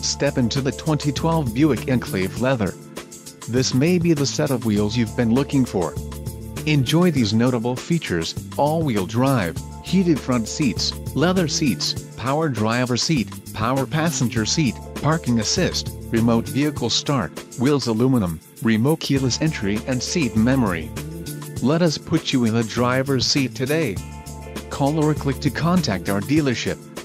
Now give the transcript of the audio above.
Step into the 2012 Buick Enclave Leather. This may be the set of wheels you've been looking for. Enjoy these notable features: all-wheel drive, heated front seats, leather seats, power driver seat, power passenger seat, parking assist, remote vehicle start, wheels aluminum, remote keyless entry and seat memory. Let us put you in the driver's seat today. Call or click to contact our dealership.